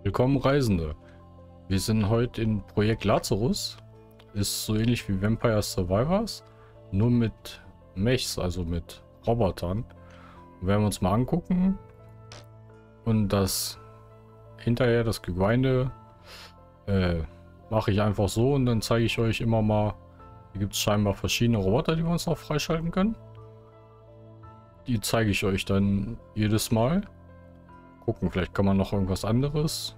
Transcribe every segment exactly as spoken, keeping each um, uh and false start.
Willkommen Reisende. Wir sind heute in Projekt Lazarus. Ist so ähnlich wie Vampire Survivors, nur mit Mechs, also mit Robotern. Und werden wir uns mal angucken. Und das hinterher, das Gegrinde, äh, mache ich einfach so und dann zeige ich euch immer mal, hier gibt es scheinbar verschiedene Roboter, die wir uns noch freischalten können. Die zeige ich euch dann jedes Mal. Gucken, vielleicht kann man noch irgendwas anderes.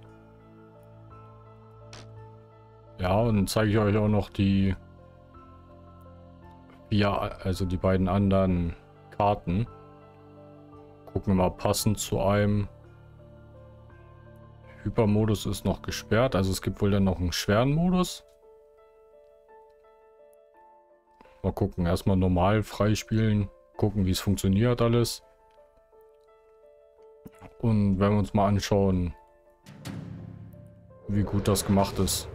Ja, und dann zeige ich euch auch noch die, ja, also die beiden anderen Karten. Gucken wir mal passend zu einem. Hypermodus ist noch gesperrt, also es gibt wohl dann noch einen schweren Modus. Mal gucken, erstmal normal freispielen, gucken, wie es funktioniert alles. Und wenn wir uns mal anschauen, wie gut das gemacht ist.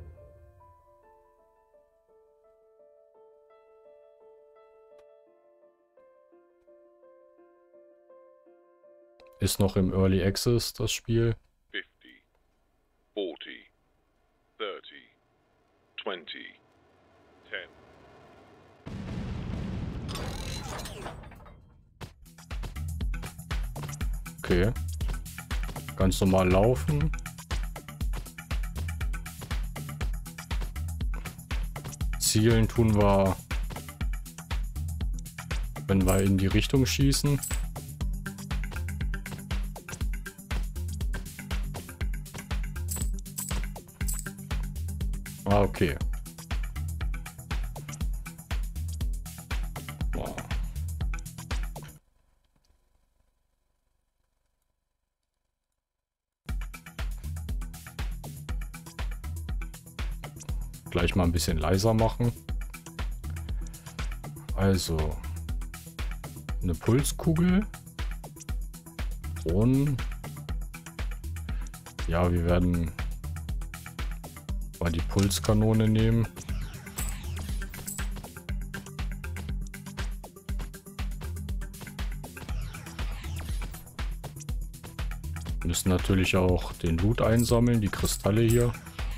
Ist noch im Early Access das Spiel. fifty, forty, thirty, twenty, ten. Okay. Ganz normal laufen. Zielen tun wir, wenn wir in die Richtung schießen. Ah, okay. Wow. Gleich mal ein bisschen leiser machen. Also eine Pulskugel. Und ja, wir werden mal die Pulskanone nehmen. Wir müssen natürlich auch den Loot einsammeln, die Kristalle hier.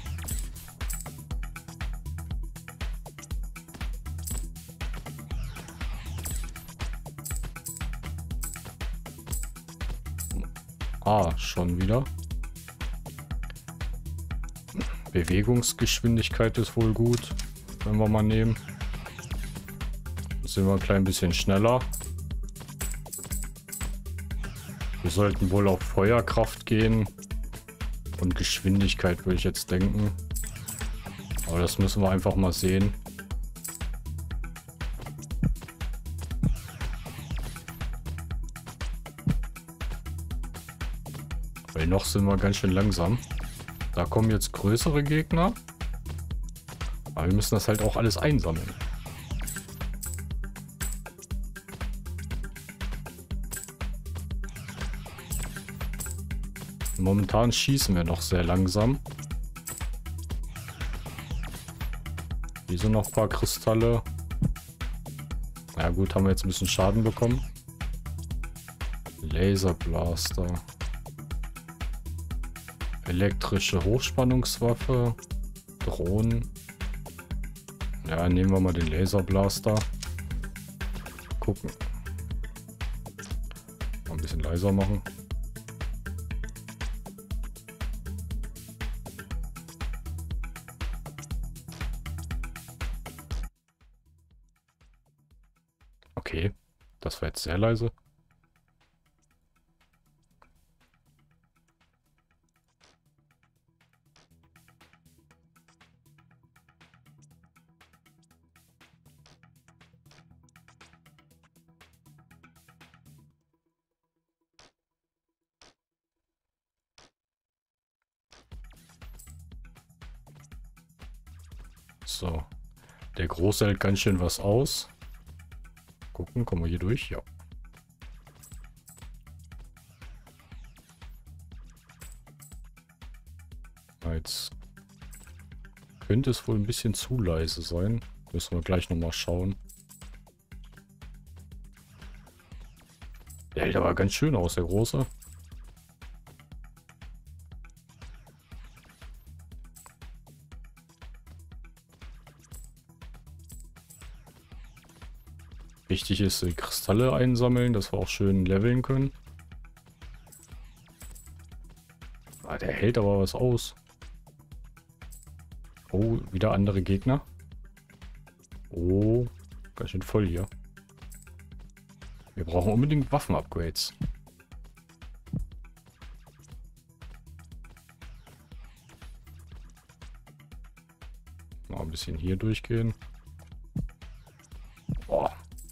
Ah, schon wieder. Bewegungsgeschwindigkeit ist wohl gut, wenn wir mal nehmen. Jetzt sind wir ein klein bisschen schneller. Wir sollten wohl auf Feuerkraft gehen und Geschwindigkeit, würde ich jetzt denken. Aber das müssen wir einfach mal sehen. Weil noch sind wir ganz schön langsam. Da kommen jetzt größere Gegner. Aber wir müssen das halt auch alles einsammeln. Momentan schießen wir noch sehr langsam. Hier sind noch ein paar Kristalle. Na gut, haben wir jetzt ein bisschen Schaden bekommen. Laserblaster. Elektrische Hochspannungswaffe. Drohnen. Ja, nehmen wir mal den Laserblaster. Gucken. Mal ein bisschen leiser machen. Okay, das war jetzt sehr leise. So, der Große hält ganz schön was aus. Gucken, kommen wir hier durch? Ja. Jetzt könnte es wohl ein bisschen zu leise sein. Müssen wir gleich nochmal schauen. Der hält aber ganz schön aus, der Große. Wichtig ist, die Kristalle einsammeln, dass wir auch schön leveln können. Ah, der hält aber was aus. Oh, wieder andere Gegner. Oh, ganz schön voll hier. Wir brauchen unbedingt Waffen-Upgrades. Mal ein bisschen hier durchgehen. Boah.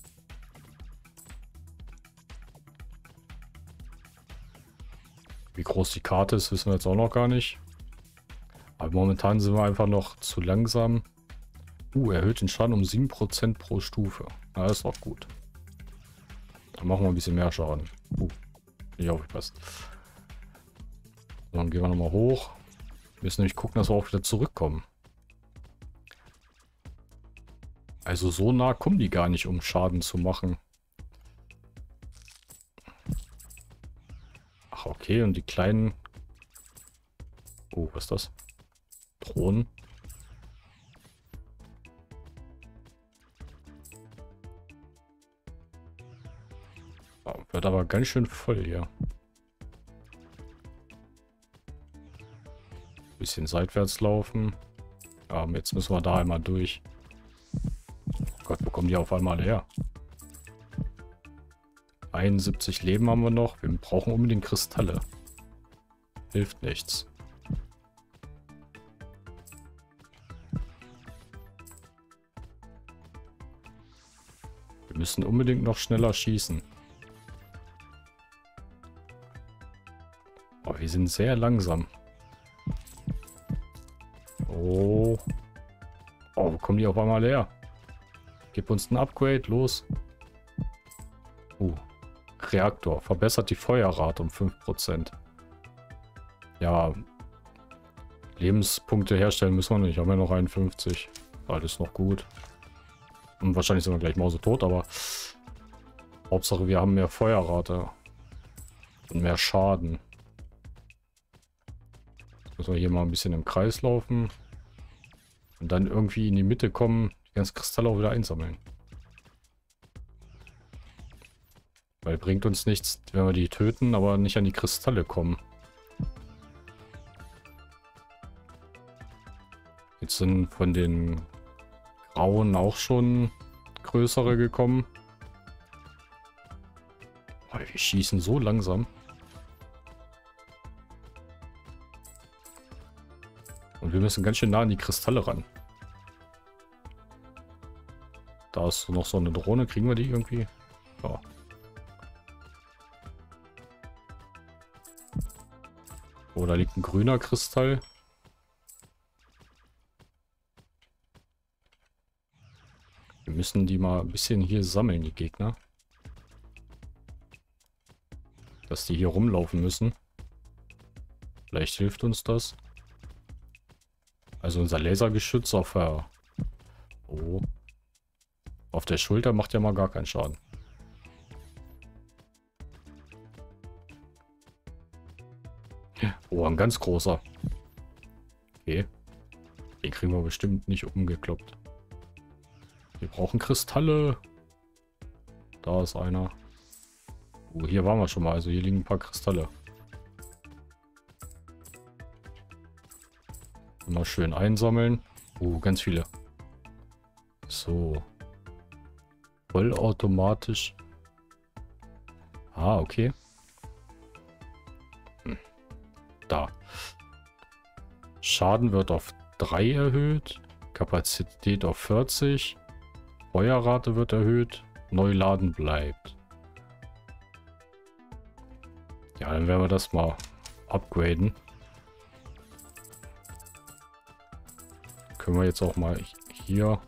Wie groß die Karte ist, wissen wir jetzt auch noch gar nicht. Aber momentan sind wir einfach noch zu langsam. Uh, erhöht den Schaden um sieben Prozent pro Stufe. Na, das ist auch gut. Dann machen wir ein bisschen mehr Schaden. Uh, nicht aufgepasst. Dann gehen wir nochmal hoch. Wir müssen nämlich gucken, dass wir auch wieder zurückkommen. Also so nah kommen die gar nicht, um Schaden zu machen. Ach, okay. Und die kleinen... Oh, was ist das? Drohnen. Oh, wird aber ganz schön voll hier. Bisschen seitwärts laufen. Ja, jetzt müssen wir da einmal durch. Oh Gott, wo kommen die auf einmal her? einundsiebzig Leben haben wir noch. Wir brauchen unbedingt Kristalle. Hilft nichts. Wir müssen unbedingt noch schneller schießen. Oh, wir sind sehr langsam. Oh. Oh, wo kommen die auf einmal her? Gib uns ein Upgrade, los. Uh. Reaktor. Verbessert die Feuerrate um fünf Prozent. Ja. Lebenspunkte herstellen müssen wir nicht. Haben wir noch einundfünfzig. Alles noch gut. Und wahrscheinlich sind wir gleich mausetot, aber Hauptsache wir haben mehr Feuerrate. Und mehr Schaden. Jetzt müssen wir hier mal ein bisschen im Kreis laufen. Und dann irgendwie in die Mitte kommen, die ganzen Kristalle auch wieder einsammeln. Weil bringt uns nichts, wenn wir die töten, aber nicht an die Kristalle kommen. Jetzt sind von den Grauen auch schon größere gekommen. Oh, wir schießen so langsam. Und wir müssen ganz schön nah an die Kristalle ran. Da ist noch so eine Drohne. Kriegen wir die irgendwie? Ja. Oh, da liegt ein grüner Kristall. Wir müssen die mal ein bisschen hier sammeln, die Gegner. Dass die hier rumlaufen müssen. Vielleicht hilft uns das. Also unser Lasergeschütz auf der... Oh. Auf der Schulter macht ja mal gar keinen Schaden. Oh, ein ganz großer. Okay. Den kriegen wir bestimmt nicht umgekloppt. Wir brauchen Kristalle. Da ist einer. Oh, hier waren wir schon mal. Also hier liegen ein paar Kristalle. Mal schön einsammeln. Oh, ganz viele. So. Vollautomatisch. Ah, okay. Hm. Da. Schaden wird auf drei erhöht. Kapazität auf vierzig. Feuerrate wird erhöht. Neuladen bleibt. Ja, dann werden wir das mal upgraden. Können wir jetzt auch mal hier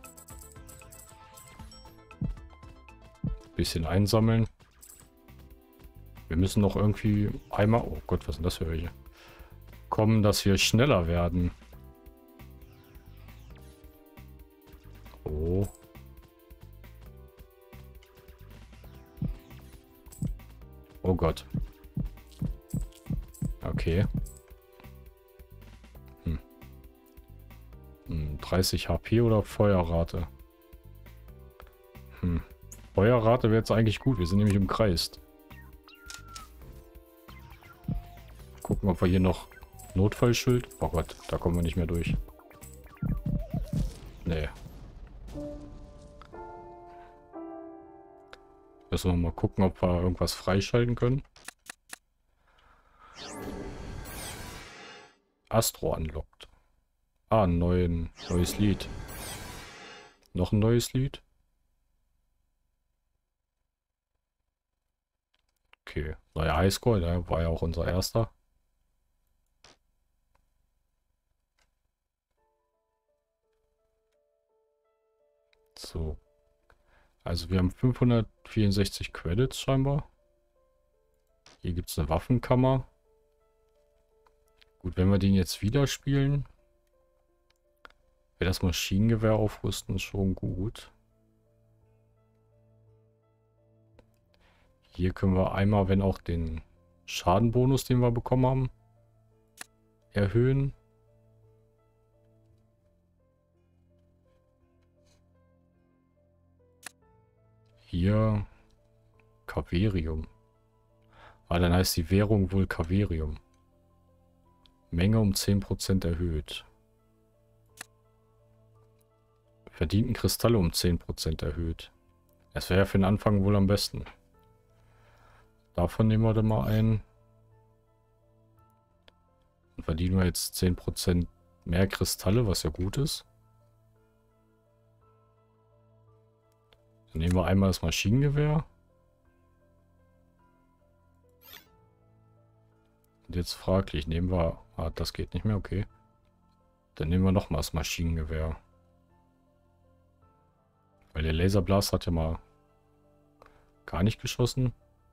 ein bisschen einsammeln. Wir müssen noch irgendwie einmal... Oh Gott, was sind das für welche? Kommen, dass wir schneller werden. Oh. Oh Gott. Okay. Hm. Hm, dreißig H P oder Feuerrate? Hm. Feuerrate wäre jetzt eigentlich gut. Wir sind nämlich umkreist. Gucken, ob wir hier noch Notfallschild. Oh Gott, da kommen wir nicht mehr durch. Nee. Müssen wir mal gucken, ob wir irgendwas freischalten können. Astro unlocked. Ah, ein neuen, neues Lied. Noch ein neues Lied. Okay, neuer Highscore, der war ja auch unser erster. So. Also wir haben fünfhundertvierundsechzig Credits scheinbar. Hier gibt es eine Waffenkammer. Gut, wenn wir den jetzt wieder spielen, wäre das Maschinengewehr aufrüsten schon gut. Hier können wir einmal, wenn auch den Schadenbonus, den wir bekommen haben, erhöhen. Hier Kaverium. Ah, dann heißt die Währung wohl Kaverium. Menge um zehn Prozent erhöht. Verdienten Kristalle um zehn Prozent erhöht. Das wäre ja für den Anfang wohl am besten. Davon nehmen wir dann mal ein. Dann verdienen wir jetzt zehn Prozent mehr Kristalle, was ja gut ist. Dann nehmen wir einmal das Maschinengewehr. Und jetzt fraglich, nehmen wir... Ah, das geht nicht mehr, okay. Dann nehmen wir nochmal das Maschinengewehr. Weil der Laserblast hat ja mal gar nicht geschossen.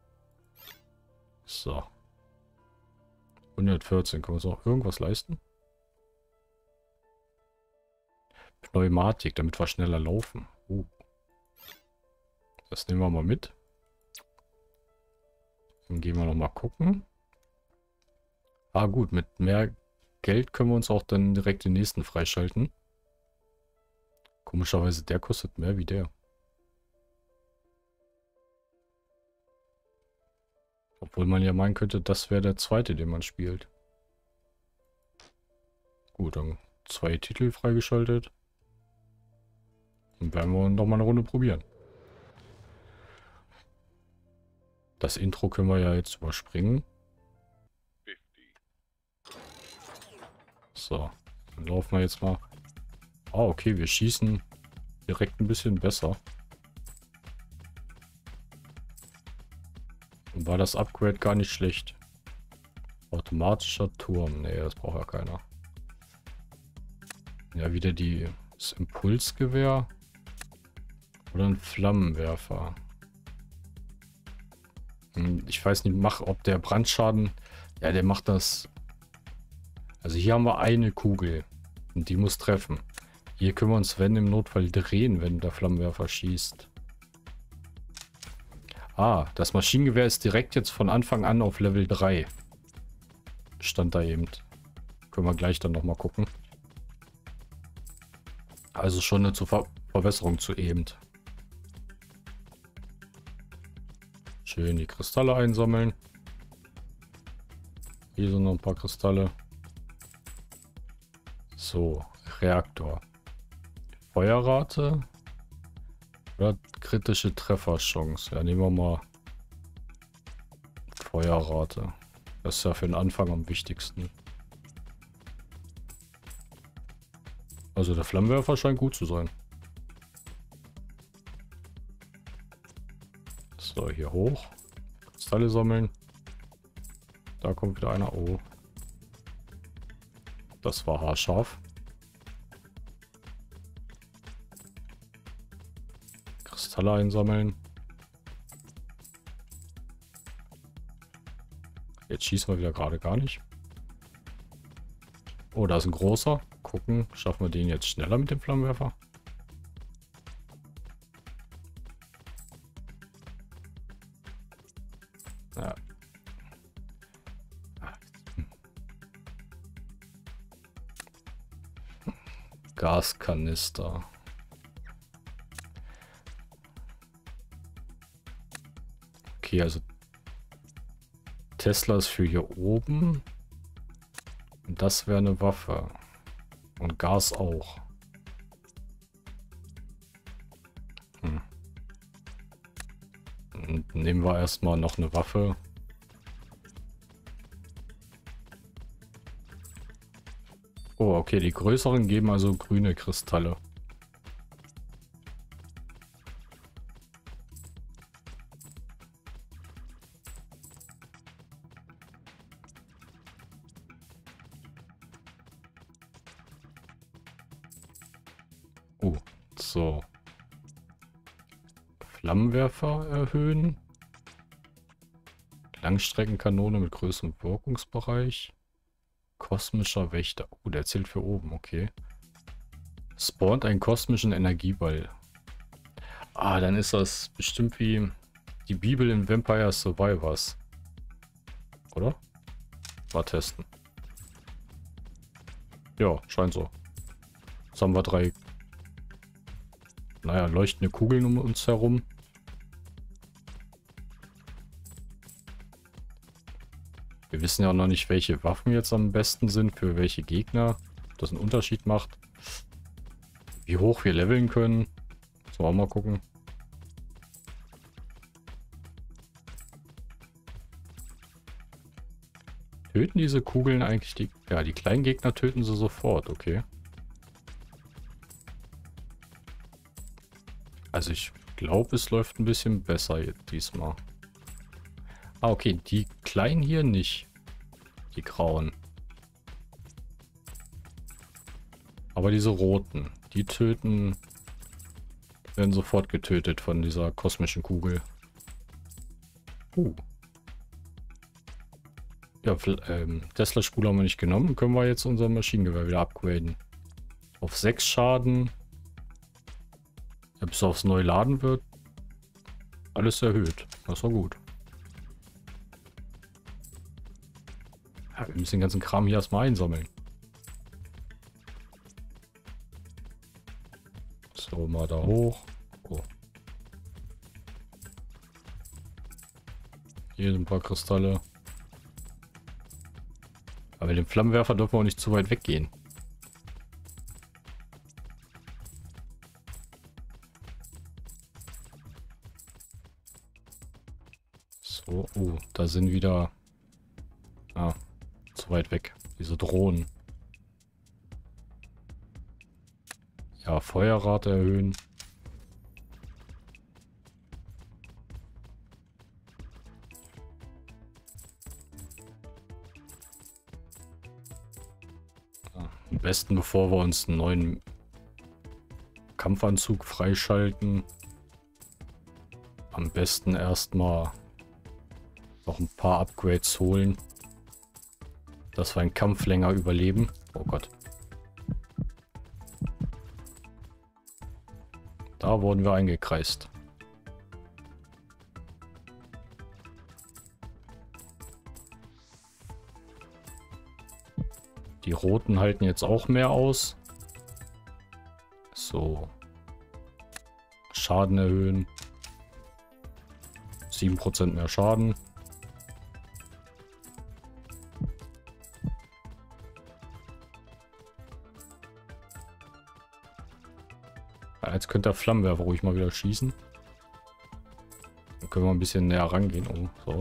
So. hundertvierzehn. Können wir uns noch irgendwas leisten? Pneumatik, damit wir schneller laufen. Uh. Das nehmen wir mal mit. Dann gehen wir noch mal gucken. Ah gut, mit mehr Geld können wir uns auch dann direkt den nächsten freischalten. Komischerweise, der kostet mehr wie der. Obwohl man ja meinen könnte, das wäre der zweite, den man spielt. Gut, dann zwei Titel freigeschaltet. Dann werden wir noch mal eine Runde probieren. Das Intro können wir ja jetzt überspringen. So, dann laufen wir jetzt mal. Ah, okay, wir schießen direkt ein bisschen besser. Und war das Upgrade gar nicht schlecht. Automatischer Turm. Nee, das braucht ja keiner. Ja, wieder die, das Impulsgewehr. Oder ein Flammenwerfer. Hm, ich weiß nicht, mach, ob der Brandschaden... Ja, der macht das... Also hier haben wir eine Kugel. Und die muss treffen. Hier können wir uns, wenn im Notfall, drehen, wenn der Flammenwerfer schießt. Ah, das Maschinengewehr ist direkt jetzt von Anfang an auf Level drei. Stand da eben. Können wir gleich dann nochmal gucken. Also schon eine Ver Verbesserung zu eben. Schön die Kristalle einsammeln. Hier sind noch ein paar Kristalle. So, Reaktor. Feuerrate oder kritische Trefferchance. Ja, nehmen wir mal Feuerrate. Das ist ja für den Anfang am wichtigsten. Also der Flammenwerfer scheint gut zu sein. So, hier hoch. Kristalle sammeln. Da kommt wieder einer. Oh. Das war haarscharf. Kristalle einsammeln. Jetzt schießen wir wieder gerade gar nicht. Oh, da ist ein großer. Gucken, schaffen wir den jetzt schneller mit dem Flammenwerfer? Ja. Gaskanister. okay, also Tesla ist für hier oben. Und das wäre eine Waffe. Und Gas auch. Hm. Und nehmen wir erstmal noch eine Waffe. Oh, okay, die größeren geben also grüne Kristalle. Oh, so. Flammenwerfer erhöhen. Langstreckenkanone mit größerem Wirkungsbereich. Kosmischer Wächter. Oh, der zählt für oben, okay. Spawnt einen kosmischen Energieball. Ah, dann ist das bestimmt wie die Bibel in Vampire Survivors. Oder? Mal testen. Ja, scheint so. Jetzt haben wir drei, naja, leuchtende Kugeln um uns herum. Wir wissen ja auch noch nicht, welche Waffen jetzt am besten sind, für welche Gegner. Ob das einen Unterschied macht. Wie hoch wir leveln können. Müssen wir auch mal gucken. Töten diese Kugeln eigentlich die... Ja, die kleinen Gegner töten sie sofort, okay. Also ich glaube, es läuft ein bisschen besser jetzt diesmal. Ah, okay, die kleinen hier nicht. Die grauen. Aber diese roten, die töten... werden sofort getötet von dieser kosmischen Kugel. Uh. Ja, ähm, Tesla-Spule haben wir nicht genommen. Können wir jetzt unser Maschinengewehr wieder upgraden. Auf sechs Schaden. Ja, bis aufs neu laden wird. Alles erhöht. Das war gut. Ja, wir müssen den ganzen Kram hier erstmal einsammeln. So, mal da hoch. Oh. Hier sind ein paar Kristalle. Aber mit dem Flammenwerfer dürfen wir auch nicht zu weit weggehen. So, oh, da sind wieder... Ah, zu weit weg. Diese Drohnen. Ja, Feuerrate erhöhen. Am besten, bevor wir uns einen neuen Kampfanzug freischalten, am besten erstmal noch ein paar Upgrades holen, dass wir einen Kampf länger überleben. Oh Gott. Da wurden wir eingekreist. Die roten halten jetzt auch mehr aus. So. Schaden erhöhen. sieben Prozent mehr Schaden. Jetzt könnte der Flammenwerfer ruhig mal wieder schießen. Dann können wir ein bisschen näher rangehen. Oh, so.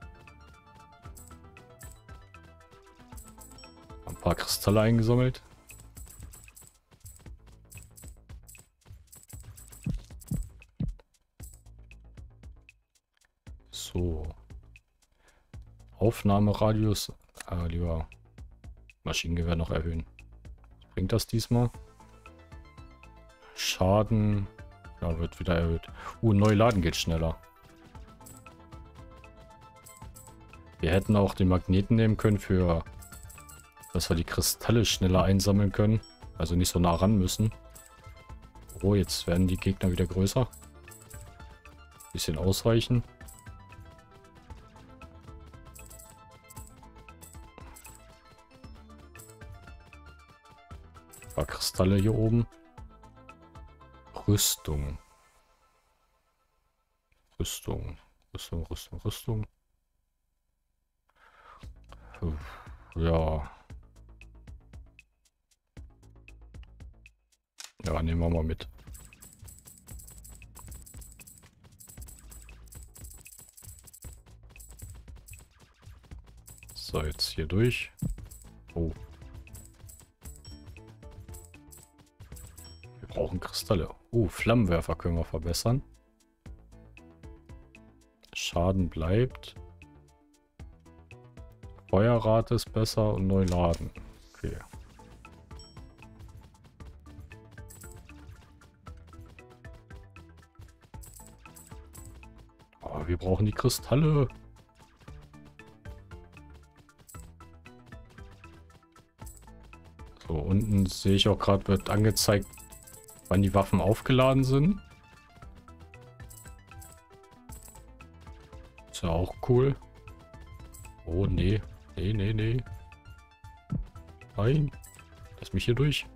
Ein paar Kristalle eingesammelt. So. Aufnahmeradius. Ah, lieber Maschinengewehr noch erhöhen. Was bringt das diesmal? Schaden. Ja, wird wieder erhöht. Uh, neu laden geht schneller. Wir hätten auch den Magneten nehmen können für, dass wir die Kristalle schneller einsammeln können. Also nicht so nah ran müssen. Oh, jetzt werden die Gegner wieder größer. Bisschen ausweichen. Ein paar Kristalle hier oben. Rüstung. Rüstung. Rüstung, Rüstung, Rüstung. Ja. Ja, nehmen wir mal mit. So, jetzt hier durch. Oh. Wir brauchen Kristalle. Oh, Flammenwerfer können wir verbessern. Schaden bleibt. Feuerrate ist besser und neu laden. Okay. Oh, wir brauchen die Kristalle. So, unten sehe ich auch gerade, wird angezeigt, wann die Waffen aufgeladen sind. Ist ja auch cool. Oh, nee. Nee, nee, nee. Nein. Lass mich hier durch.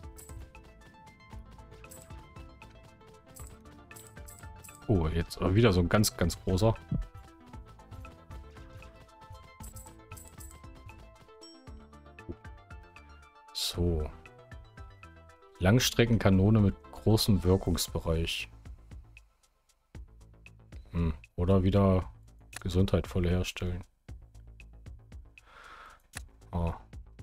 Oh, jetzt aber wieder so ein ganz, ganz großer. So. Langstreckenkanone mit großem Wirkungsbereich. Hm. Oder wieder Gesundheit voll herstellen. Ah.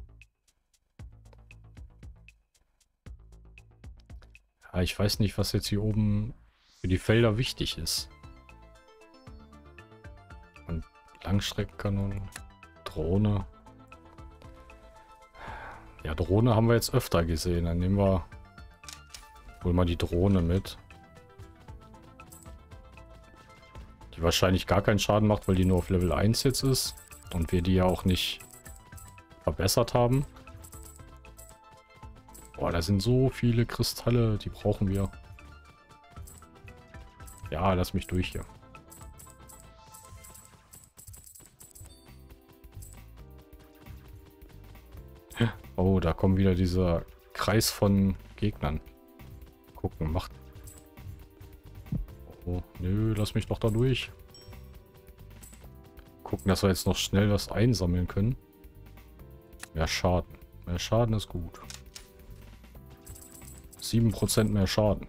Ja, ich weiß nicht, was jetzt hier oben für die Felder wichtig ist. Und Langstreckenkanonen, Drohne. Ja, Drohne haben wir jetzt öfter gesehen. Dann nehmen wir wohl mal die Drohne mit. Die wahrscheinlich gar keinen Schaden macht, weil die nur auf Level eins jetzt ist. Und wir die ja auch nicht verbessert haben. Boah, da sind so viele Kristalle, die brauchen wir. Ja, lass mich durch hier. Oh, da kommt wieder dieser Kreis von Gegnern. Gucken, macht... Oh, nö, lass mich doch da durch. Gucken, dass wir jetzt noch schnell was einsammeln können. Mehr Schaden. Mehr Schaden ist gut. sieben Prozent mehr Schaden.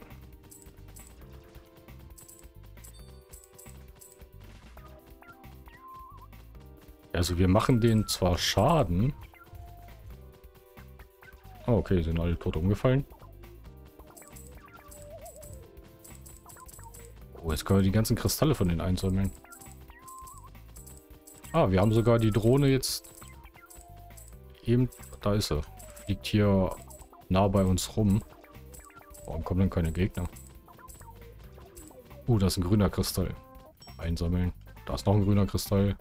Also wir machen denen zwar Schaden. Oh, okay, sind alle tot umgefallen. Oh, jetzt können wir die ganzen Kristalle von denen einsammeln. Ah, wir haben sogar die Drohne jetzt eben... Da ist sie. Fliegt hier nah bei uns rum. Warum kommen denn keine Gegner? Uh, da ist ein grüner Kristall. Einsammeln. Da ist noch ein grüner Kristall.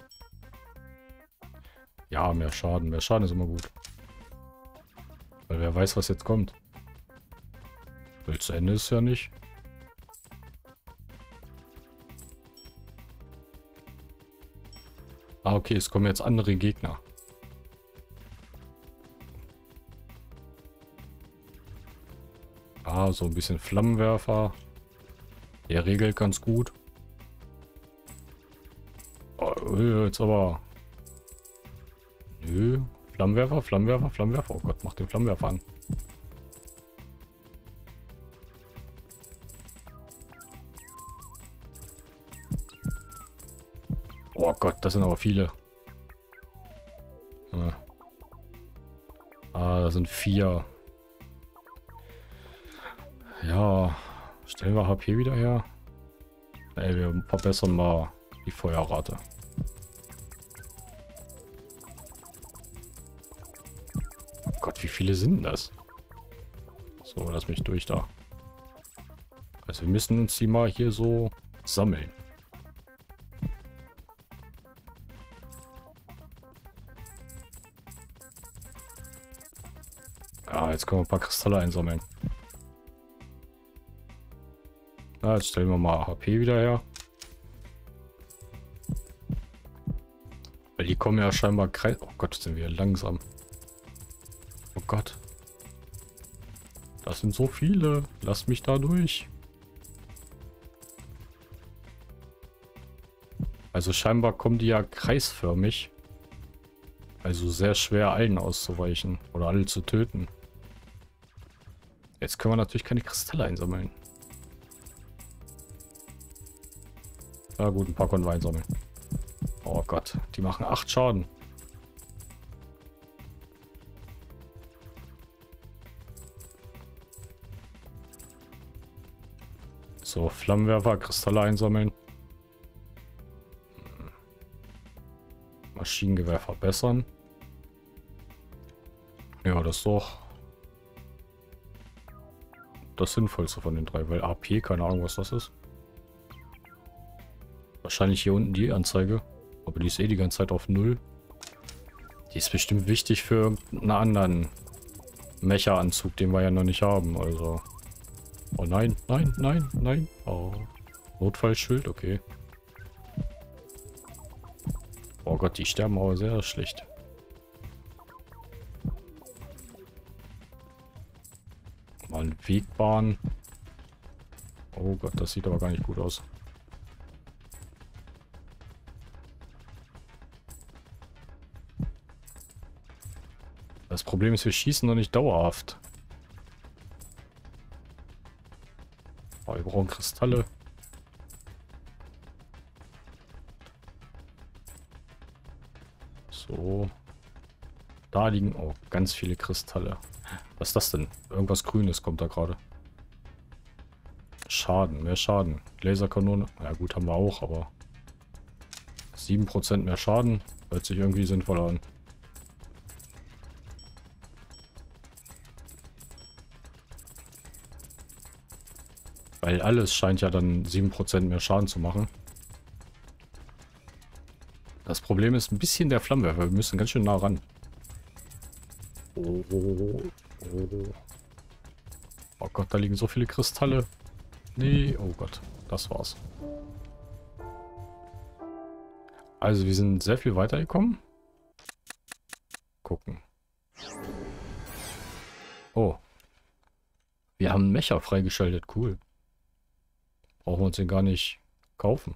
Ja, mehr Schaden. Mehr Schaden ist immer gut. Weil wer weiß, was jetzt kommt. Weil zu Ende ist ja nicht. Ah, okay, es kommen jetzt andere Gegner. Ah, so ein bisschen Flammenwerfer. Der regelt ganz gut. Oh, jetzt aber... Nö. Flammenwerfer, Flammenwerfer, Flammenwerfer. Oh Gott, mach den Flammenwerfer an. Oh Gott, das sind aber viele. Ah, ah da sind vier. Ja, stellen wir H P wieder her. Ey, wir verbessern mal die Feuerrate. Oh Gott, wie viele sind das? So, lass mich durch da. Also wir müssen uns die mal hier so sammeln. Ah, jetzt können wir ein paar Kristalle einsammeln. Na, jetzt stellen wir mal H P wieder her. Weil die kommen ja scheinbar kreis... Oh Gott, sind wir langsam. Oh Gott. Das sind so viele. Lass mich da durch. Also scheinbar kommen die ja kreisförmig. Also sehr schwer, allen auszuweichen. Oder alle zu töten. Jetzt können wir natürlich keine Kristalle einsammeln. Na gut, ein paar können wir einsammeln. Oh Gott, die machen acht Schaden. So, Flammenwerfer, Kristalle einsammeln. Maschinengewehr verbessern. Ja, das ist doch das Sinnvollste von den drei, weil A P, keine Ahnung, was das ist. Wahrscheinlich hier unten die Anzeige, aber die ist eh die ganze Zeit auf null. Die ist bestimmt wichtig für irgendeinen anderen Mecha-Anzug, den wir ja noch nicht haben, also. Oh nein, nein, nein, nein. Oh. Notfallschild, okay. Oh Gott, die sterben aber sehr schlecht. Mal eine Wegbahn. Oh Gott, das sieht aber gar nicht gut aus. Das Problem ist, wir schießen noch nicht dauerhaft. Oh, wir brauchen Kristalle. So. Da liegen auch ganz viele Kristalle. Was ist das denn? Irgendwas Grünes kommt da gerade. Schaden, mehr Schaden. Laserkanone. Ja gut, haben wir auch, aber sieben Prozent mehr Schaden. Hört sich irgendwie sinnvoll an. Weil alles scheint ja dann sieben Prozent mehr Schaden zu machen. Das Problem ist ein bisschen der Flammenwerfer. Wir müssen ganz schön nah ran. Oh, oh, oh. Oh Gott, da liegen so viele Kristalle. Nee, oh Gott, das war's. Also wir sind sehr viel weitergekommen. Gucken. Oh. Wir haben einen Mecha freigeschaltet, cool. Brauchen wir uns den gar nicht kaufen.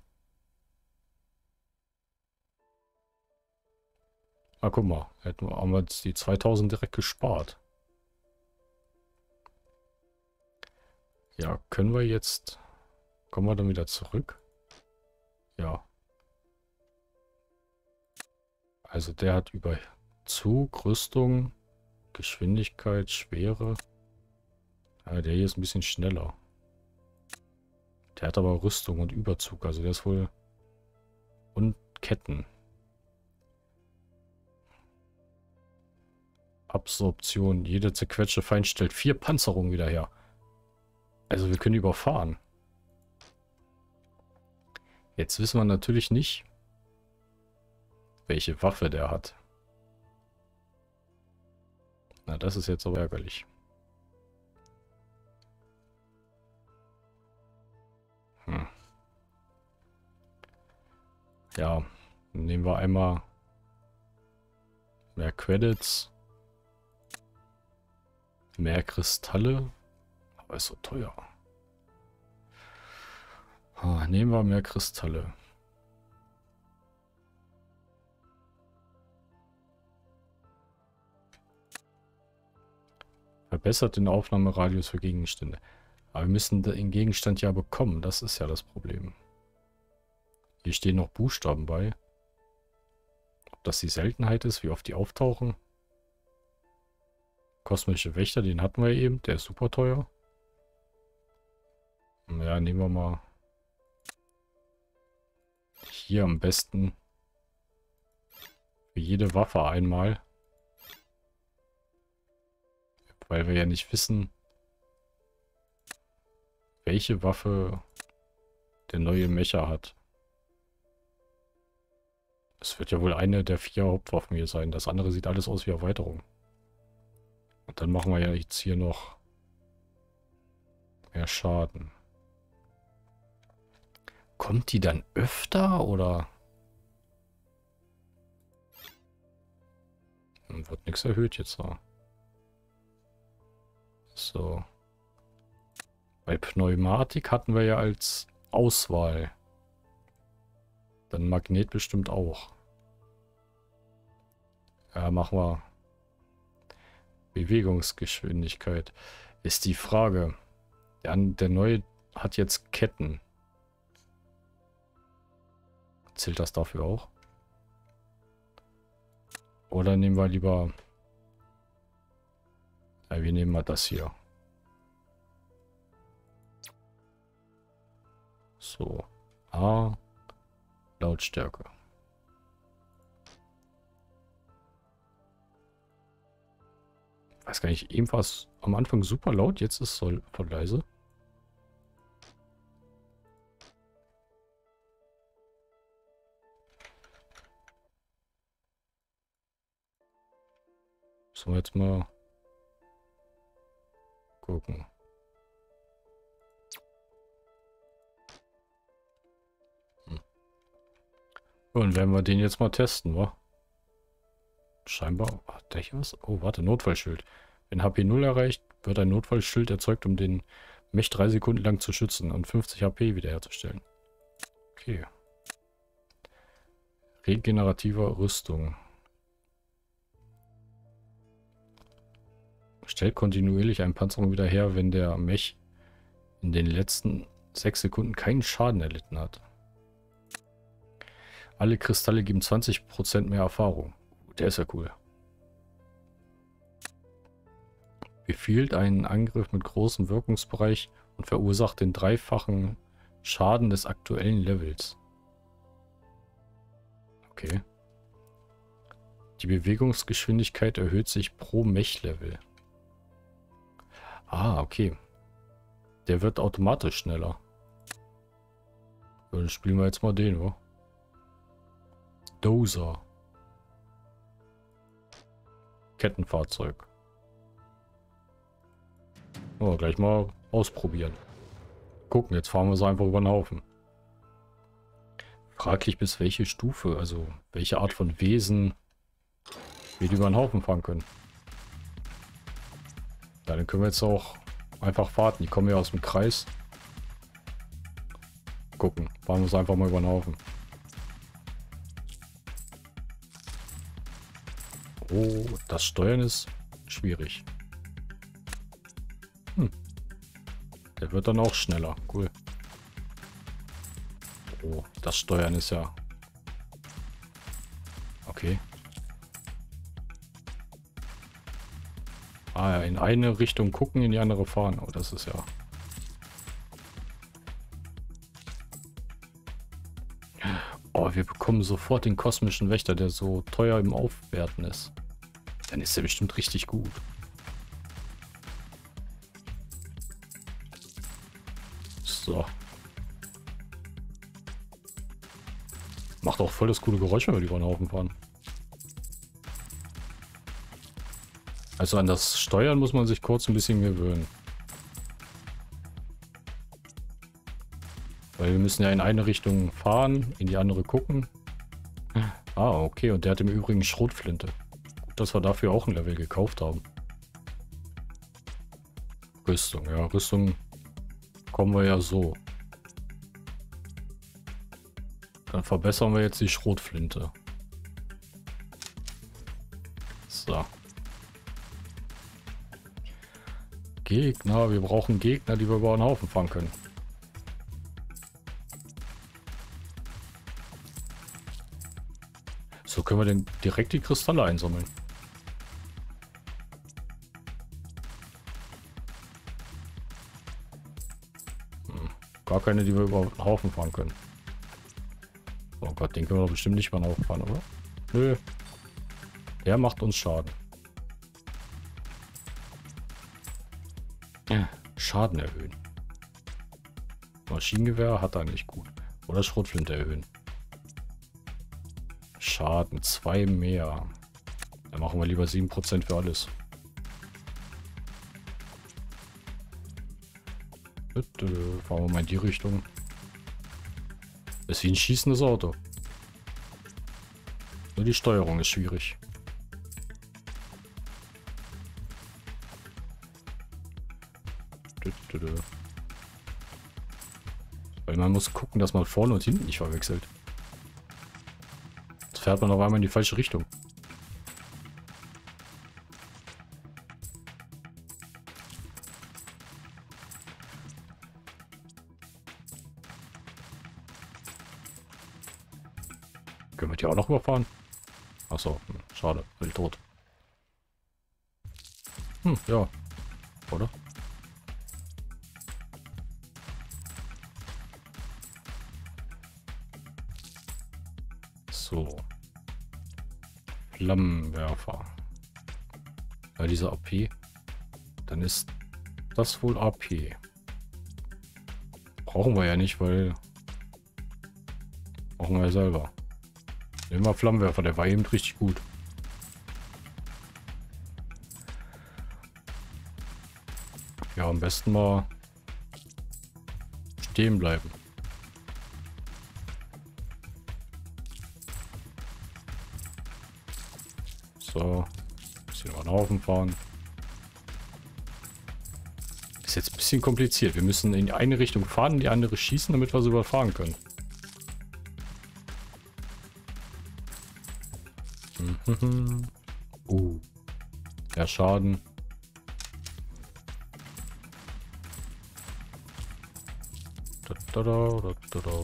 Ah, guck mal. Hätten wir, haben wir jetzt die zweitausend direkt gespart. Ja, können wir jetzt... Kommen wir dann wieder zurück? Ja. Also der hat über Zug, Rüstung, Geschwindigkeit, Schwere. Ja, der hier ist ein bisschen schneller. Der hat aber Rüstung und Überzug. Also der ist wohl... Und Ketten. Absorption. Jede zerquetschte Feind stellt vier Panzerungen wieder her. Also wir können überfahren. Jetzt wissen wir natürlich nicht, welche Waffe der hat. Na, das ist jetzt aber ärgerlich. Hm. Ja, dann nehmen wir einmal mehr Credits. Mehr Kristalle. Aber ist so teuer. Ah, nehmen wir mehr Kristalle. Verbessert den Aufnahmeradius für Gegenstände. Aber wir müssen den Gegenstand ja bekommen. Das ist ja das Problem. Hier stehen noch Buchstaben bei. Ob das die Seltenheit ist, wie oft die auftauchen. Kosmische Wächter, den hatten wir eben. Der ist super teuer. Ja, nehmen wir mal hier am besten für jede Waffe einmal. Weil wir ja nicht wissen, welche Waffe der neue Mecha hat. Es wird ja wohl eine der vier Hauptwaffen hier sein. Das andere sieht alles aus wie Erweiterung. Und dann machen wir ja jetzt hier noch mehr Schaden. Kommt die dann öfter oder? Dann wird nichts erhöht jetzt da. So. Bei Pneumatik hatten wir ja als Auswahl Dann Magnet bestimmt auch. Ja, machen wir. Bewegungsgeschwindigkeit. Ist die Frage. Der, der neue hat jetzt Ketten. Zählt das dafür auch? Oder nehmen wir lieber... Ja, wir nehmen mal das hier. So. A. Lautstärke. Weiß gar nicht, eben war es am Anfang super laut, jetzt ist es voll, voll leise. Sollen wir jetzt mal gucken. Hm. Und werden wir den jetzt mal testen, wa? Scheinbar. Hat der hier was? Oh, warte, Notfallschild. Wenn H P null erreicht, wird ein Notfallschild erzeugt, um den Mech drei Sekunden lang zu schützen und fünfzig H P wiederherzustellen. Okay. Regenerativer Rüstung. Stellt kontinuierlich eine Panzerung wieder her, wenn der Mech in den letzten sechs Sekunden keinen Schaden erlitten hat. Alle Kristalle geben zwanzig Prozent mehr Erfahrung. Der ist ja cool. Befiehlt einen Angriff mit großem Wirkungsbereich und verursacht den dreifachen Schaden des aktuellen Levels. Okay. Die Bewegungsgeschwindigkeit erhöht sich pro Mech-Level. Ah, okay. Der wird automatisch schneller. Dann spielen wir jetzt mal den, wo? Dozer. Kettenfahrzeug. Oh, gleich mal ausprobieren. Gucken, jetzt fahren wir so einfach über den Haufen. Fraglich bis welche Stufe, also welche Art von Wesen wir die über den Haufen fahren können. Ja, dann können wir jetzt auch einfach warten. Die kommen ja aus dem Kreis. Gucken, fahren wir es einfach mal über den Haufen. Oh, das Steuern ist schwierig. Hm. Der wird dann auch schneller. Cool. Oh, das Steuern ist ja... Okay. Ah ja, in eine Richtung gucken, in die andere fahren. Oh, das ist ja... Oh, wir bekommen sofort den kosmischen Wächter, der so teuer im Aufwerten ist. Dann ist er bestimmt richtig gut. So. Macht auch voll das coole Geräusch, wenn wir die über den Haufen fahren. Also an das Steuern muss man sich kurz ein bisschen gewöhnen. Weil wir müssen ja in eine Richtung fahren, in die andere gucken. Ah, okay. Und der hat im Übrigen Schrotflinte. Gut, dass wir dafür auch ein Level gekauft haben. Rüstung, ja. Rüstung kommen wir ja so. Dann verbessern wir jetzt die Schrotflinte. So. Gegner. Wir brauchen Gegner, die wir über den Haufen fahren können. So können wir denn direkt die Kristalle einsammeln. Hm. Gar keine, die wir über den Haufen fahren können. Oh Gott, den können wir doch bestimmt nicht über den Haufen fahren, oder? Nö. Der macht uns Schaden. Ja, Schaden erhöhen. Maschinengewehr hat er nicht gut. Oder Schrotflinte erhöhen. Schaden, zwei mehr. Dann machen wir lieber sieben Prozent für alles. Fahren wir mal in die Richtung. Ist wie ein schießendes Auto. Nur die Steuerung ist schwierig. Weil man muss gucken, dass man vorne und hinten nicht verwechselt. fährt man auf einmal in die falsche Richtung. Können wir die auch noch überfahren? Achso, hm, schade, bin ich tot. Hm, ja. Oder? So. Flammenwerfer. Bei dieser A P. Dann ist das wohl A P. Brauchen wir ja nicht, weil... Brauchen wir ja selber. Nehmen wir Flammenwerfer, der war eben richtig gut. Ja, am besten mal stehen bleiben. So, bisschen über den Haufen fahren. Ist jetzt ein bisschen kompliziert. Wir müssen in die eine Richtung fahren, in die andere schießen, damit wir sie überfahren können. Mhm. Uh, der Schaden. Da, da, da, da, da, da.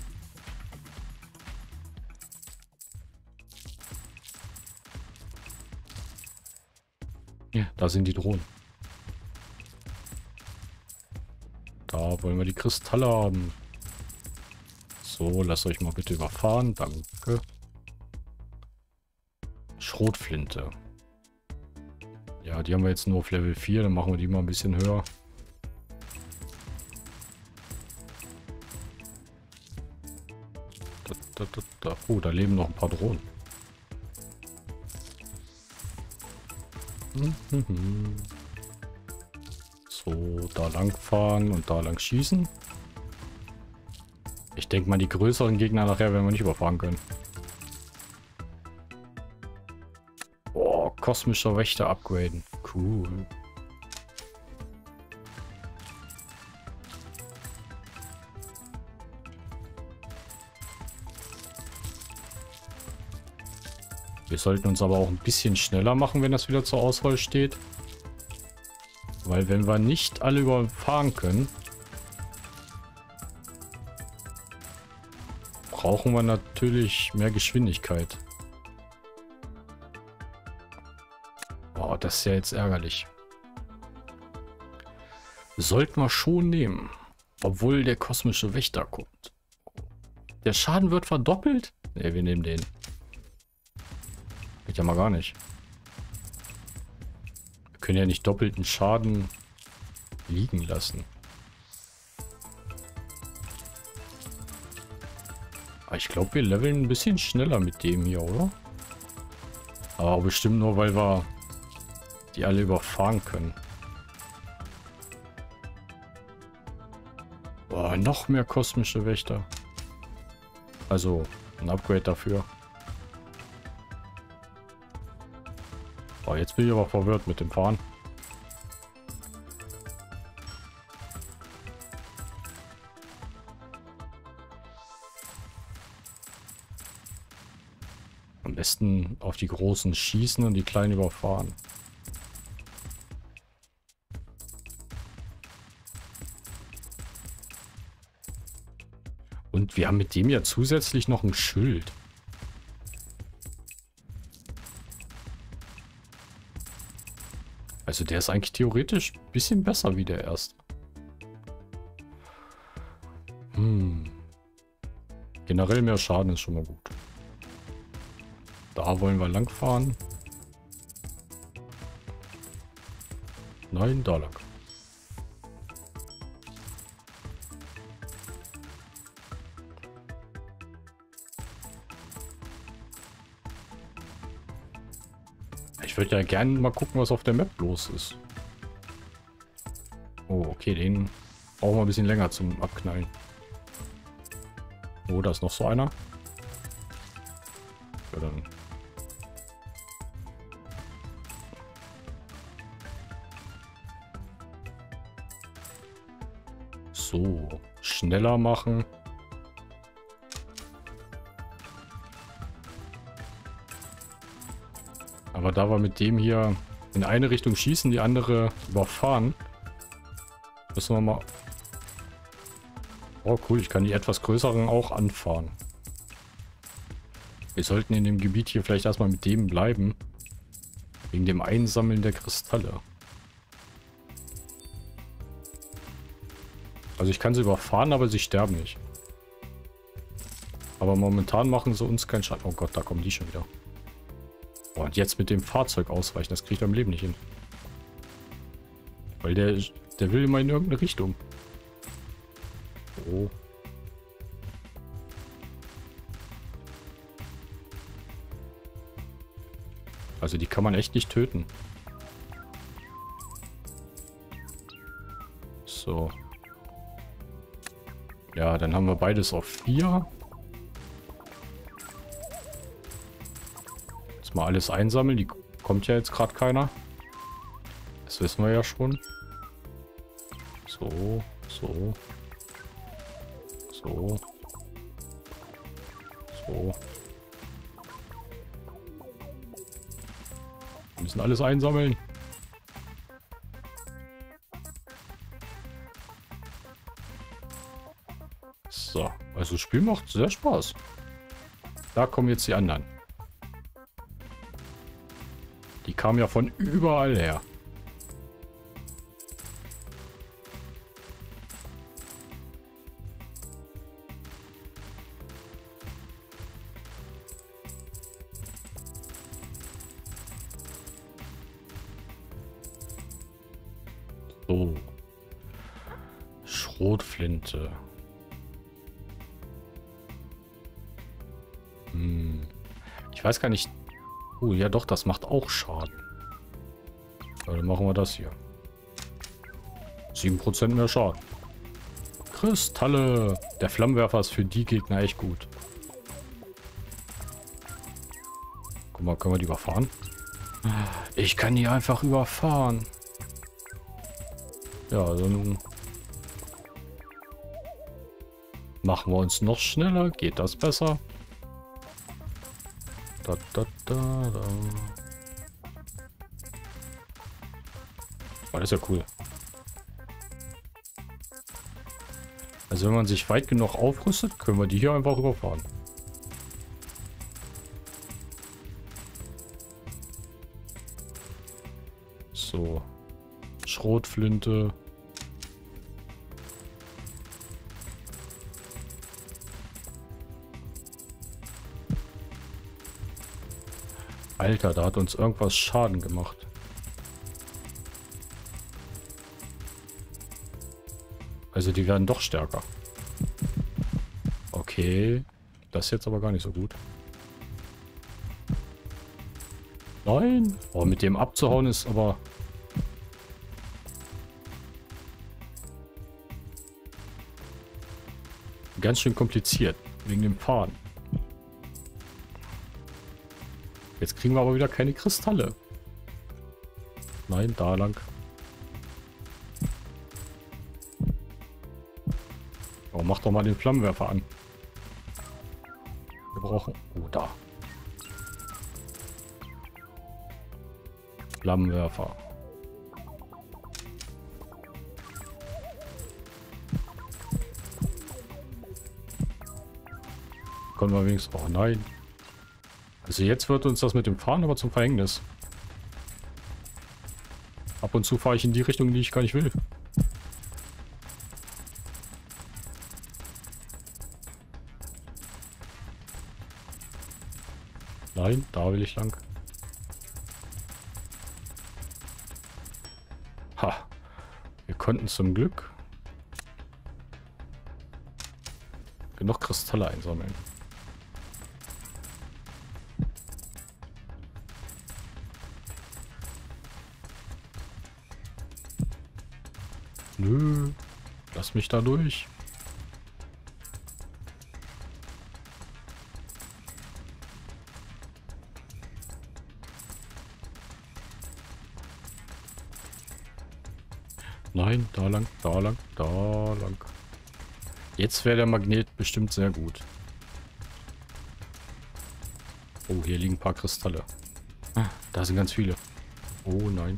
Ja, da sind die Drohnen. Da wollen wir die Kristalle haben. So, lasst euch mal bitte überfahren. Danke. Schrotflinte. Ja, die haben wir jetzt nur auf Level vier. Dann machen wir die mal ein bisschen höher. Da, da, da, da. Oh, da leben noch ein paar Drohnen. So, da lang fahren und da lang schießen. Ich denke mal, die größeren Gegner nachher werden wir nicht überfahren können. Oh, kosmischer Wächter upgraden. Cool. Wir sollten uns aber auch ein bisschen schneller machen, wenn das wieder zur Auswahl steht. Weil wenn wir nicht alle überfahren können, brauchen wir natürlich mehr Geschwindigkeit. Oh, das ist ja jetzt ärgerlich. Sollten wir schon nehmen. Obwohl der kosmische Wächter kommt. Der Schaden wird verdoppelt? Ne, wir nehmen den. Geht ja mal gar nicht. Wir können ja nicht doppelten Schaden liegen lassen. Aber ich glaube, wir leveln ein bisschen schneller mit dem hier, oder? Aber bestimmt nur, weil wir die alle überfahren können. Boah, noch mehr kosmische Wächter. Also, ein Upgrade dafür. Oh, jetzt bin ich aber verwirrt mit dem Fahren. Am besten auf die großen schießen und die kleinen überfahren. Und wir haben mit dem ja zusätzlich noch ein Schild. Also der ist eigentlich theoretisch ein bisschen besser wie der erste. Hm. Generell mehr Schaden ist schon mal gut. Da wollen wir lang fahren. Nein, da lang. Ich würde ja gerne mal gucken, was auf der Map los ist. Oh, okay, den brauchen wir ein bisschen länger zum Abknallen. Oh, da ist noch so einer. Ja, dann. So, schneller machen. Aber da wir mit dem hier in eine Richtung schießen, die andere überfahren, müssen wir mal... Oh cool, ich kann die etwas größeren auch anfahren. Wir sollten in dem Gebiet hier vielleicht erstmal mit dem bleiben. Wegen dem Einsammeln der Kristalle. Also ich kann sie überfahren, aber sie sterben nicht. Aber momentan machen sie uns keinen Schaden. Oh Gott, da kommen die schon wieder. Oh, und jetzt mit dem Fahrzeug ausweichen, das kriege ich beim Leben nicht hin. Weil der, der will immer in irgendeine Richtung. Oh. Also die kann man echt nicht töten. So. Ja, dann haben wir beides auf vier. Jetzt mal alles einsammeln. Die kommt ja jetzt gerade keiner. Das wissen wir ja schon. So, so. So. So. Wir müssen alles einsammeln. So, also das Spiel macht sehr Spaß. Da kommen jetzt die anderen. Die kamen ja von überall her. So. Schrotflinte. Hm. Ich weiß gar nicht. Oh, ja doch, das macht auch Schaden. Ja, dann machen wir das hier. sieben Prozent mehr Schaden. Kristalle. Der Flammenwerfer ist für die Gegner echt gut. Guck mal, können wir die überfahren? Ich kann die einfach überfahren. Ja, dann machen wir uns noch schneller. Geht das besser? Da, da, da, da. Oh, das ist ja cool. Also wenn man sich weit genug aufrüstet, können wir die hier einfach überfahren. So. Schrotflinte. Alter, da hat uns irgendwas Schaden gemacht. Also die werden doch stärker. Okay. Das ist jetzt aber gar nicht so gut. Nein. Oh, mit dem abzuhauen ist aber... ganz schön kompliziert. Wegen dem Fahren. Jetzt kriegen wir aber wieder keine Kristalle. Nein, da lang. Oh, mach doch mal den Flammenwerfer an. Wir brauchen... Oh, da. Flammenwerfer. Können wir wenigstens... Oh nein. Also jetzt wird uns das mit dem Fahren aber zum Verhängnis. Ab und zu fahre ich in die Richtung, die ich gar nicht will. Nein, da will ich lang. Ha. Wir konnten zum Glück genug Kristalle einsammeln. Nö, lass mich da durch. Nein, da lang, da lang, da lang. Jetzt wäre der Magnet bestimmt sehr gut. Oh, hier liegen ein paar Kristalle. Ah, da sind ganz viele. Oh nein.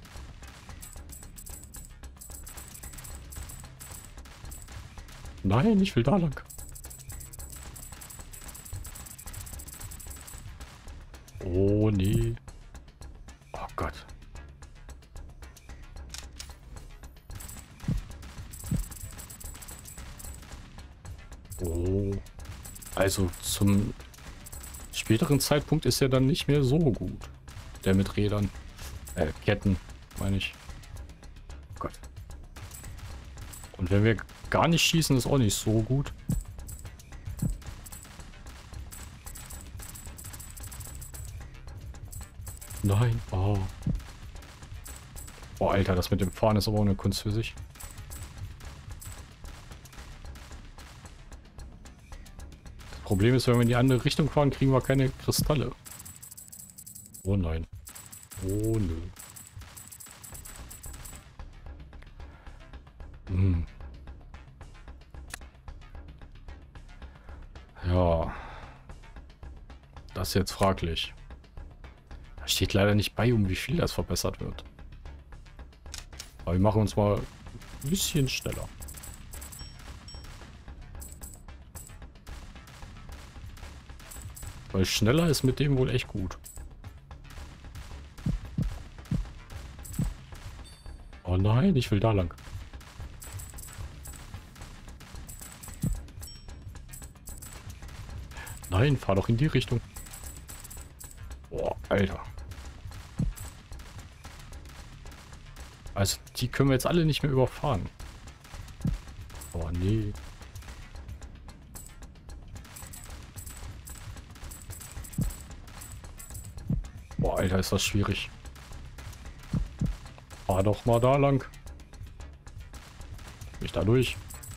Nein, ich will da lang. Oh nee. Oh Gott. Oh. Also zum späteren Zeitpunkt ist er dann nicht mehr so gut. Der mit Rädern. Äh, Ketten, meine ich. Oh Gott. Und wenn wir gar nicht schießen, ist auch nicht so gut. Nein. Oh. Boah, Alter, das mit dem Fahren ist aber auch eine Kunst für sich. Das Problem ist, wenn wir in die andere Richtung fahren, kriegen wir keine Kristalle. Oh nein. Oh nö. Hm. Ja. Das ist jetzt fraglich. Da steht leider nicht bei, um wie viel das verbessert wird. Aber wir machen uns mal ein bisschen schneller. Weil schneller ist mit dem wohl echt gut. Oh nein, ich will da lang. Nein, fahr doch in die Richtung. Boah, Alter. Also, die können wir jetzt alle nicht mehr überfahren. Oh, nee. Boah, Alter, ist das schwierig. Fahr doch mal da lang. Bin ich da durch?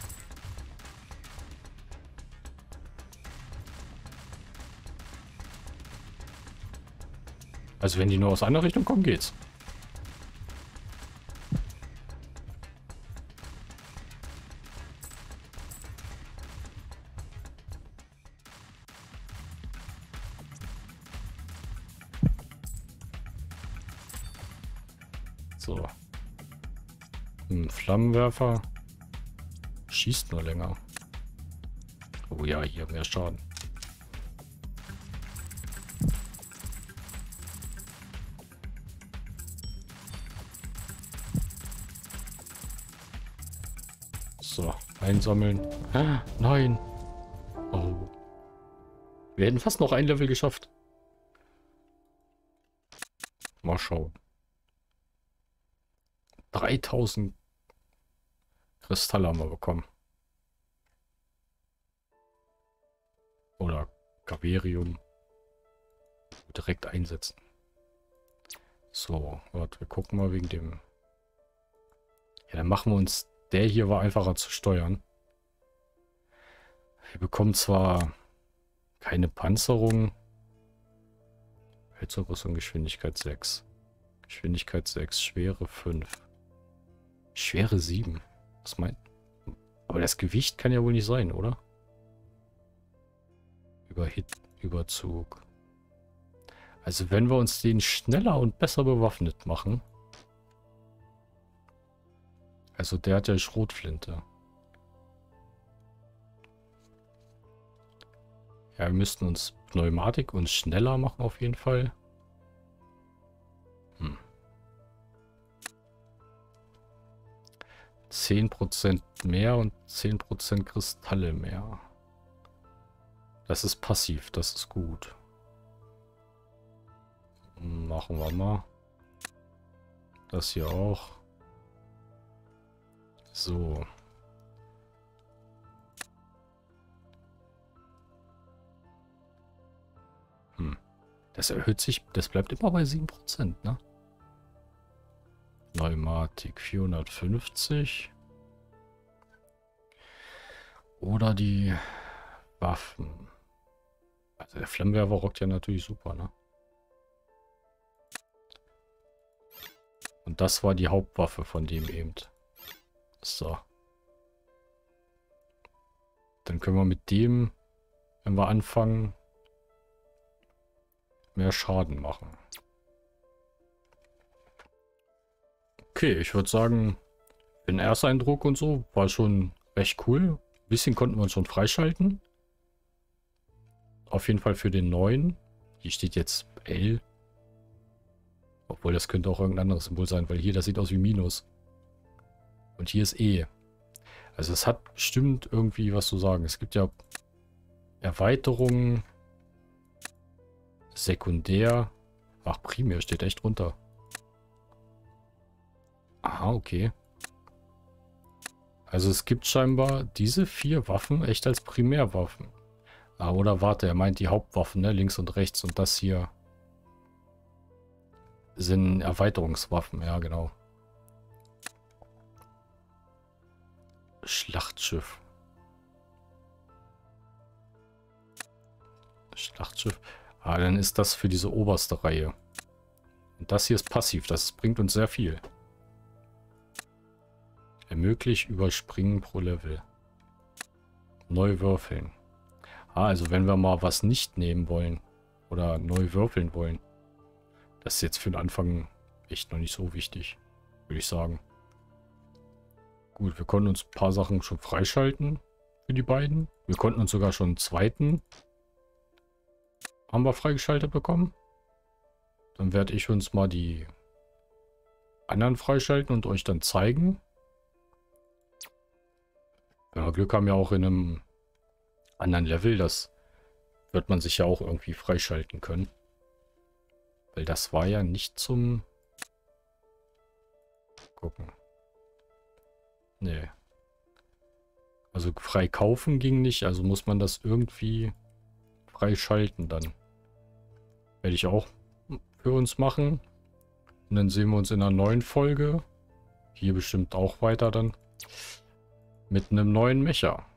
Also, wenn die nur aus einer Richtung kommen, geht's. So. Ein Flammenwerfer. Schießt nur länger. Oh ja, hier mehr Schaden. So, einsammeln. Ah, nein. Oh. Wir hätten fast noch ein Level geschafft. Mal schauen. dreitausend Kristalle haben wir bekommen. Oder Gaverium. Direkt einsetzen. So, warte, wir gucken mal wegen dem... Ja, dann machen wir uns... Der hier war einfacher zu steuern. Wir bekommen zwar keine Panzerung. Hölzerrüstung, Geschwindigkeit sechs. Geschwindigkeit sechs, Schwere fünf. Schwere sieben. Was meint? Aber das Gewicht kann ja wohl nicht sein, oder? Überhit, Überzug. Also wenn wir uns den schneller und besser bewaffnet machen. Also der hat ja Schrotflinte. Ja, wir müssten uns Pneumatik und schneller machen auf jeden Fall. Hm. zehn Prozent mehr und zehn Prozent Kristalle mehr. Das ist passiv, das ist gut. Machen wir mal. Das hier auch. So. Hm. Das erhöht sich, das bleibt immer bei sieben Prozent, ne? Pneumatik vierhundertfünfzig. Oder die Waffen. Also der Flammenwerfer rockt ja natürlich super, ne? Und das war die Hauptwaffe von dem eben. So. Dann können wir mit dem, wenn wir anfangen, mehr Schaden machen. Okay, ich würde sagen, den Ersteindruck und so war schon recht cool. Ein bisschen konnten wir uns schon freischalten. Auf jeden Fall für den neuen. Hier steht jetzt L. Obwohl, das könnte auch irgendein anderes Symbol sein, weil hier, das sieht aus wie Minus. Und hier ist E. Also es hat bestimmt irgendwie was zu sagen. Es gibt ja Erweiterungen. Sekundär. Ach, primär steht echt runter. Aha, okay. Also es gibt scheinbar diese vier Waffen echt als Primärwaffen. Ah, oder warte, er meint die Hauptwaffen, ne? Links und rechts. Und das hier sind Erweiterungswaffen. Ja, genau. Schlachtschiff. Schlachtschiff. Ah, dann ist das für diese oberste Reihe. Und das hier ist passiv. Das bringt uns sehr viel. Ermöglicht Überspringen pro Level. Neu würfeln. Ah, also wenn wir mal was nicht nehmen wollen. Oder neu würfeln wollen. Das ist jetzt für den Anfang echt noch nicht so wichtig. Würde ich sagen. Gut, wir konnten uns ein paar Sachen schon freischalten. Für die beiden. Wir konnten uns sogar schon einen zweiten. Haben wir freigeschaltet bekommen. Dann werde ich uns mal die anderen freischalten und euch dann zeigen. Wenn wir Glück haben, ja auch in einem anderen Level, das wird man sich ja auch irgendwie freischalten können. Weil das war ja nicht zum gucken. Nee. Also frei kaufen ging nicht, also muss man das irgendwie freischalten dann. Werde ich auch für uns machen. Und dann sehen wir uns in einer neuen Folge. Hier bestimmt auch weiter dann. Mit einem neuen Mecha.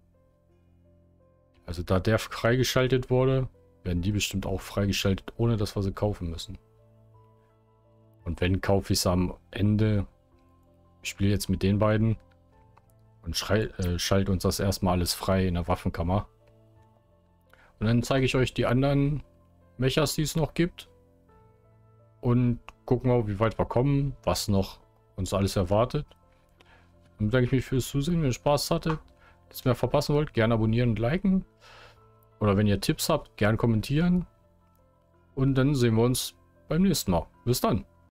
Also da der freigeschaltet wurde, werden die bestimmt auch freigeschaltet, ohne dass wir sie kaufen müssen. Und wenn, kaufe ich es am Ende. Ich spiele jetzt mit den beiden. Und äh, schalte uns das erstmal alles frei in der Waffenkammer. Und dann zeige ich euch die anderen Mechas, die es noch gibt. Und gucken wir, wie weit wir kommen, was noch uns alles erwartet. Und bedanke ich mich fürs Zusehen. Wenn ihr Spaß hattet, nichts mehr verpassen wollt, gerne abonnieren und liken. Oder wenn ihr Tipps habt, gerne kommentieren. Und dann sehen wir uns beim nächsten Mal. Bis dann.